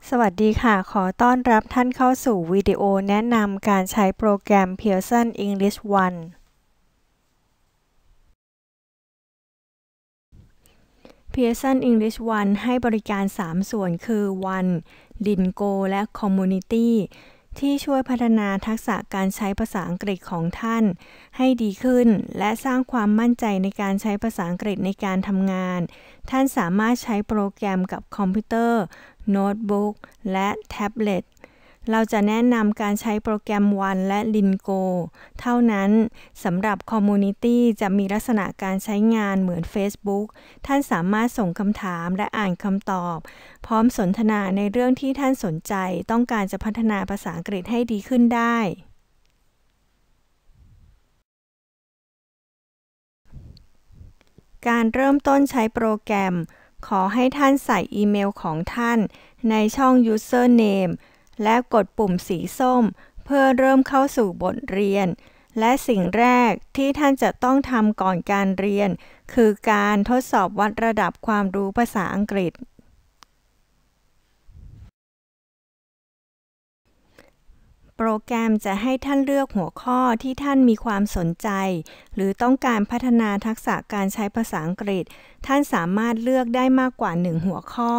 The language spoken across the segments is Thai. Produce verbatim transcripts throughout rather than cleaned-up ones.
สวัสดีค่ะขอต้อนรับท่านเข้าสู่วิดีโอแนะนำการใช้โปรแกรม Pearson English วัน Pearson English วันให้บริการสามส่วนคือ วัน Lingo และ Community ที่ช่วยพัฒนาทักษะการใช้ภาษาอังกฤษของท่านให้ดีขึ้นและสร้างความมั่นใจในการใช้ภาษาอังกฤษในการทำงานท่านสามารถใช้โปรแกรมกับคอมพิวเตอร์โน้ตบุ๊กและแท็บเล็ตเราจะแนะนำการใช้โปรแกรมวันและ Lingo เท่านั้นสำหรับ Community จะมีลักษณะการใช้งานเหมือน Facebook ท่านสามารถส่งคำถามและอ่านคำตอบพร้อมสนทนาในเรื่องที่ท่านสนใจต้องการจะพัฒนาภาษาอังกฤษให้ดีขึ้นได้การเริ่มต้นใช้โปรแกรมขอให้ท่านใส่อีเมลของท่านในช่อง Username และกดปุ่มสีส้มเพื่อเริ่มเข้าสู่บทเรียนและสิ่งแรกที่ท่านจะต้องทำก่อนการเรียนคือการทดสอบวัดระดับความรู้ภาษาอังกฤษโปรแกรมจะให้ท่านเลือกหัวข้อที่ท่านมีความสนใจหรือต้องการพัฒนาทักษะการใช้ภาษาอังกฤษท่านสามารถเลือกได้มากกว่าหนึ่งหัวข้อ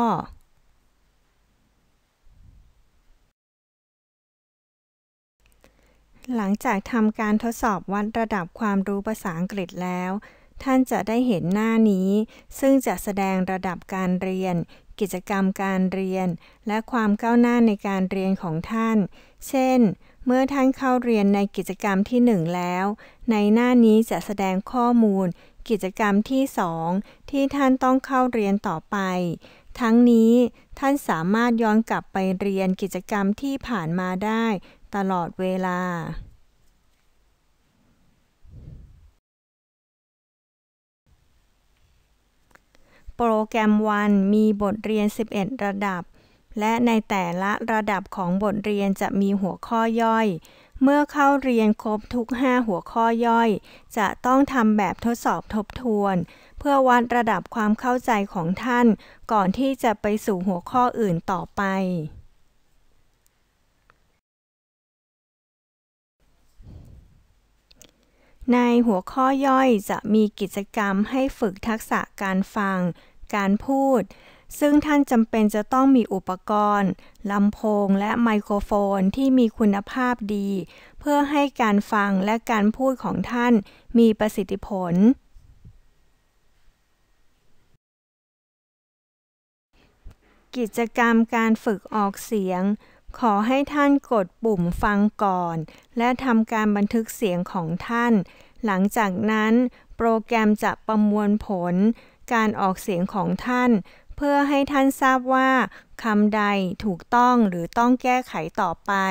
หลังจากทำการทดสอบวัดระดับความรู้ภาษาอังกฤษแล้วท่านจะได้เห็นหน้านี้ซึ่งจะแสดงระดับการเรียนกิจกรรมการเรียนและความก้าวหน้าในการเรียนของท่านเช่นเมื่อท่านเข้าเรียนในกิจกรรมที่หนึ่งแล้วในหน้านี้จะแสดงข้อมูลกิจกรรมที่สองที่ท่านต้องเข้าเรียนต่อไปทั้งนี้ท่านสามารถย้อนกลับไปเรียนกิจกรรมที่ผ่านมาได้ตลอดเวลาโปรแกรมวันมีบทเรียนสิบเอ็ดระดับและในแต่ละระดับของบทเรียนจะมีหัวข้อย่อยเมื่อเข้าเรียนครบทุกห้าหัวข้อย่อยจะต้องทำแบบทดสอบทบทวนเพื่อวัดระดับความเข้าใจของท่านก่อนที่จะไปสู่หัวข้ออื่นต่อไปในหัวข้อย่อยจะมีกิจกรรมให้ฝึกทักษะการฟังการพูดซึ่งท่านจำเป็นจะต้องมีอุปกรณ์ลำโพงและไมโครโฟนที่มีคุณภาพดีเพื่อให้การฟังและการพูดของท่านมีประสิทธิผลกิจกรรมการฝึกออกเสียงขอให้ท่านกดปุ่มฟังก่อนและทำการบันทึกเสียงของท่านหลังจากนั้นโปรแกรมจะประมวลผลการออกเสียงของท่านเพื่อให้ท่านทราบว่าคำใดถูกต้องหรือต้องแก้ไขต่อไป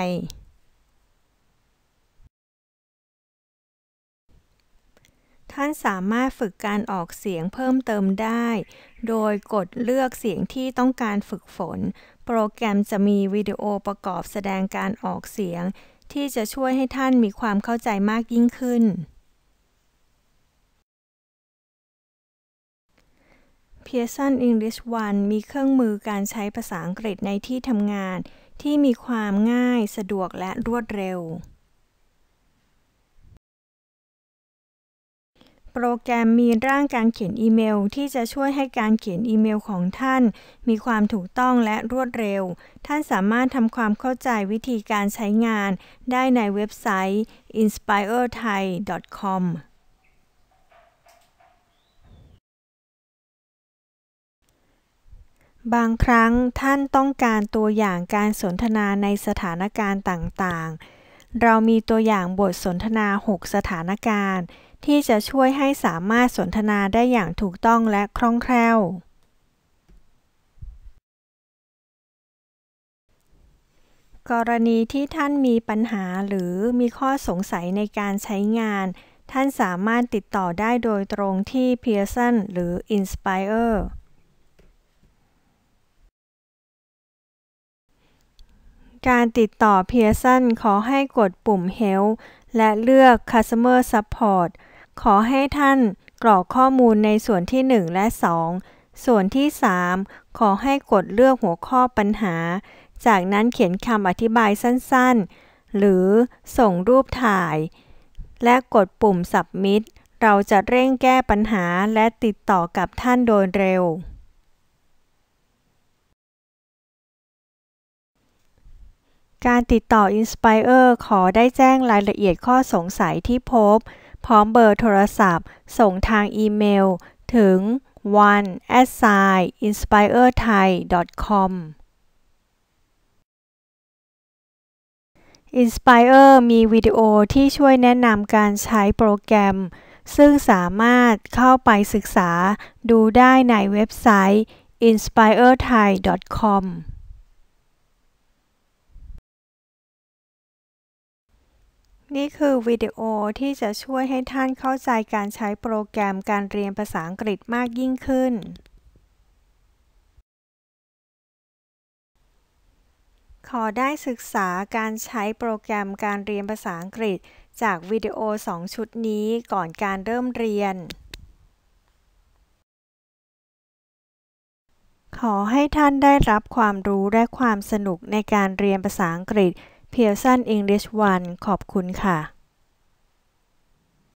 ท่านสามารถฝึกการออกเสียงเพิ่มเติมได้โดยกดเลือกเสียงที่ต้องการฝึกฝนโปรแกรมจะมีวิดีโอประกอบแสดงการออกเสียงที่จะช่วยให้ท่านมีความเข้าใจมากยิ่งขึ้น Pearson English วันมีเครื่องมือการใช้ภาษาอังกฤษในที่ทำงานที่มีความง่ายสะดวกและรวดเร็วโปรแกรมมีร่างการเขียนอีเมลที่จะช่วยให้การเขียนอีเมลของท่านมีความถูกต้องและรวดเร็วท่านสามารถทำความเข้าใจวิธีการใช้งานได้ในเว็บไซต์ อินสไปเออร์ไทย ดอท คอม บางครั้งท่านต้องการตัวอย่างการสนทนาในสถานการณ์ต่างๆเรามีตัวอย่างบทสนทนาหกสถานการณ์ที่จะช่วยให้สามารถสนทนาได้อย่างถูกต้องและคล่องแคล่วกรณีที่ท่านมีปัญหาหรือมีข้อสงสัยในการใช้งานท่านสามารถติดต่อได้โดยตรงที่ Pearson หรือ Inspireการติดต่อ Pearson ขอให้กดปุ่ม Help และเลือก Customer Support ขอให้ท่านกรอกข้อมูลในส่วนที่หนึ่งและสองส่วนที่สามขอให้กดเลือกหัวข้อปัญหาจากนั้นเขียนคำอธิบายสั้นๆหรือส่งรูปถ่ายและกดปุ่ม Submit เราจะเร่งแก้ปัญหาและติดต่อกับท่านโดยเร็วการติดต่อ Inspire ขอได้แจ้งรายละเอียดข้อสงสัยที่พบพร้อมเบอร์โทรศัพท์ส่งทางอีเมลถึง วัน แอท ไซน์ อินสไปเออร์ไทย ดอท คอม Inspire มีวิดีโอที่ช่วยแนะนำการใช้โปรแกรมซึ่งสามารถเข้าไปศึกษาดูได้ในเว็บไซต์ อินสไปเออร์ไทย ดอท คอม นี่คือวิดีโอที่จะช่วยให้ท่านเข้าใจการใช้โปรแกรมการเรียนภาษาอังกฤษมากยิ่งขึ้นขอได้ศึกษาการใช้โปรแกรมการเรียนภาษาอังกฤษจากวิดีโอสองชุดนี้ก่อนการเริ่มเรียนขอให้ท่านได้รับความรู้และความสนุกในการเรียนภาษาอังกฤษ Pearson English วัน ขอบคุณค่ะ